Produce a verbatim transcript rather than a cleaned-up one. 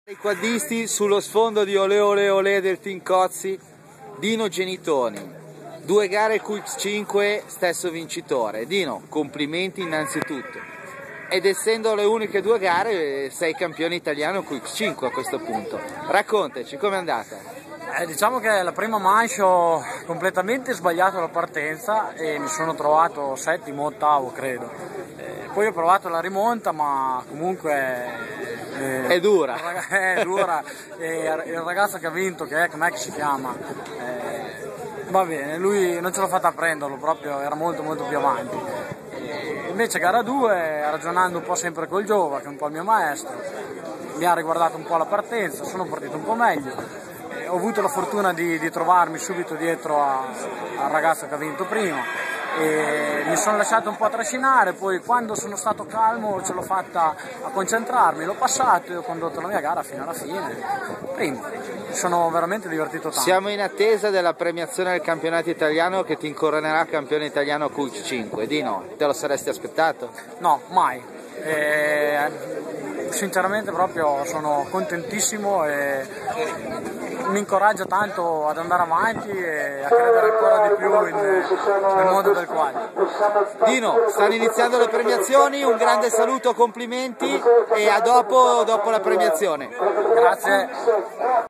I quaddisti sullo sfondo di Olé Olé Olé del Team Cozzi, Dino Genitoni. Due gare Q X cinque, stesso vincitore. Dino, complimenti innanzitutto. Ed essendo le uniche due gare, sei campione italiano Q X cinque a questo punto. Raccontaci, com'è andata? Eh, diciamo che la prima manche ho completamente sbagliato la partenza e mi sono trovato settimo, ottavo credo. Eh, poi ho provato la rimonta, ma comunque eh, è dura. È dura. E il ragazzo che ha vinto, che è, com'è che si chiama? Eh, va bene, lui non ce l'ho fatta prenderlo, proprio era molto molto più avanti. E invece gara due, ragionando un po' sempre col Giova, che è un po' il mio maestro, mi ha riguardato un po' la partenza, sono partito un po' meglio. Ho avuto la fortuna di, di trovarmi subito dietro a, al ragazzo che ha vinto prima e mi sono lasciato un po' trascinare, poi quando sono stato calmo ce l'ho fatta a concentrarmi, l'ho passato e ho condotto la mia gara fino alla fine. Primo, mi sono veramente divertito tanto. Siamo in attesa della premiazione del campionato italiano che ti incoronerà campione italiano Q X cinque. Dino, te lo saresti aspettato? No, mai. E, sinceramente proprio sono contentissimo e mi incoraggia tanto ad andare avanti e a credere ancora di più in, nel mondo del quad. Dino, stanno iniziando le premiazioni, un grande saluto, complimenti e a dopo, dopo la premiazione. Grazie.